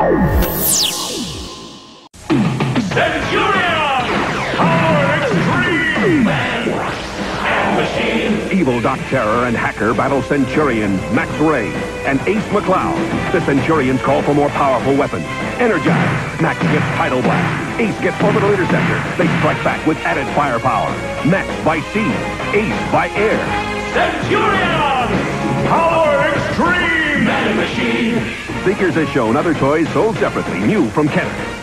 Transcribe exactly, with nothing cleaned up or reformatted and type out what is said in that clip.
Centurions! Power Xtreme! Man and machine! Evil Doc Terror and hacker battle Centurions Max Ray and Ace McCloud. The Centurions call for more powerful weapons. Energize. Max gets Tidal Blast. Ace gets Orbital Interceptor. They strike back with added firepower. Max by sea. Ace by air. Centurions! Power Xtreme! Man and machine! Seekers has shown other toys sold separately, new from Kenner.